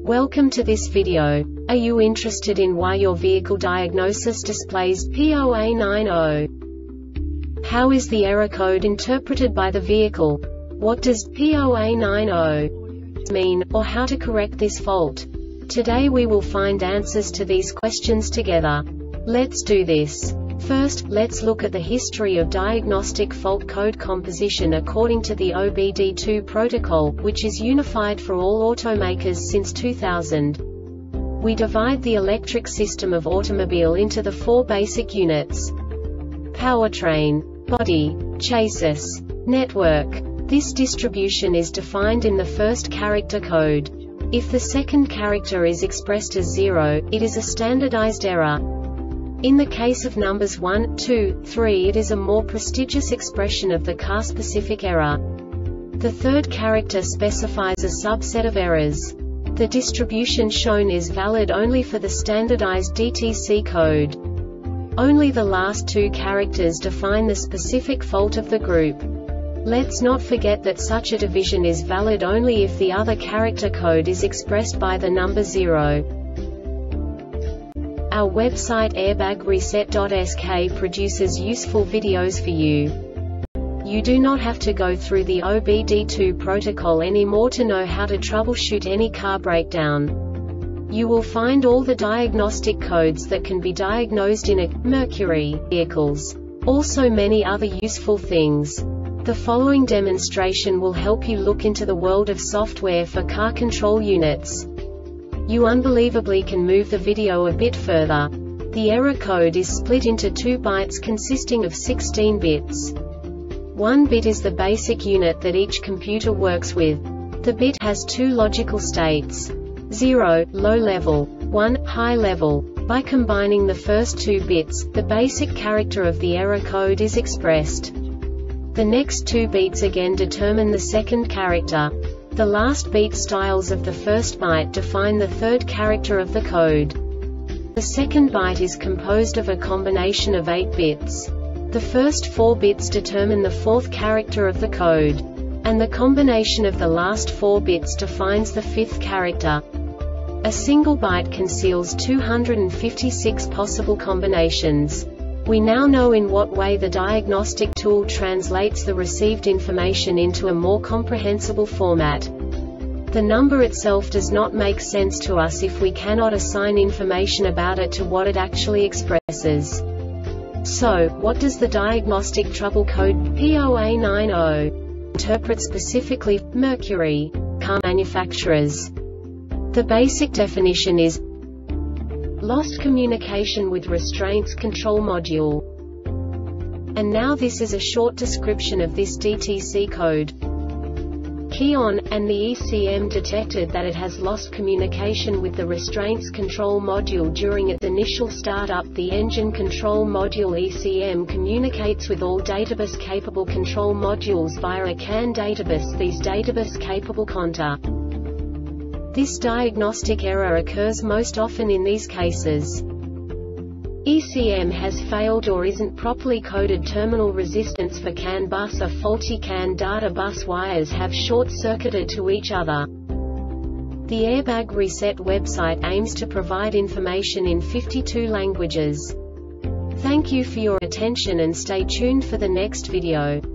Welcome to this video. Are you interested in why your vehicle diagnosis displays P0A90? How is the error code interpreted by the vehicle? What does P0A90 mean, or how to correct this fault? Today we will find answers to these questions together. Let's do this. First, let's look at the history of diagnostic fault code composition according to the OBD2 protocol, which is unified for all automakers since 2000. We divide the electric system of automobile into the four basic units: powertrain, body, chassis, network. This distribution is defined in the first character code. If the second character is expressed as 0, it is a standardized error. In the case of numbers 1, 2, 3, it is a more prestigious expression of the car-specific error. The third character specifies a subset of errors. The distribution shown is valid only for the standardized DTC code. Only the last two characters define the specific fault of the group. Let's not forget that such a division is valid only if the other character code is expressed by the number 0. Our website airbagreset.sk produces useful videos for you. You do not have to go through the OBD2 protocol anymore to know how to troubleshoot any car breakdown. You will find all the diagnostic codes that can be diagnosed in a Mercury vehicles. Also many other useful things. The following demonstration will help you look into the world of software for car control units. You unbelievably can move the video a bit further. The error code is split into 2 bytes consisting of 16 bits. 1 bit is the basic unit that each computer works with. The bit has 2 logical states: 0, low level, 1, high level. By combining the first 2 bits, the basic character of the error code is expressed. The next 2 beats again determine the second character. The last beat styles of the first byte define the third character of the code. The second byte is composed of a combination of 8 bits. The first 4 bits determine the fourth character of the code. And the combination of the last 4 bits defines the fifth character. A single byte conceals 256 possible combinations. We now know in what way the diagnostic tool translates the received information into a more comprehensible format. The number itself does not make sense to us if we cannot assign information about it to what it actually expresses. So, what does the diagnostic trouble code P0A90 interpret specifically for Mercury car manufacturers? The basic definition is lost communication with restraints control module. And now this is a short description of this DTC code. Key on, and the ECM detected that it has lost communication with the restraints control module during its initial startup. The engine control module ECM communicates with all databus capable control modules via a CAN databus. These databus capable conta. This diagnostic error occurs most often in these cases: ECM has failed or isn't properly coded. Terminal resistance for CAN bus or faulty CAN data bus wires have short-circuited to each other. The Airbag Reset website aims to provide information in 52 languages. Thank you for your attention and stay tuned for the next video.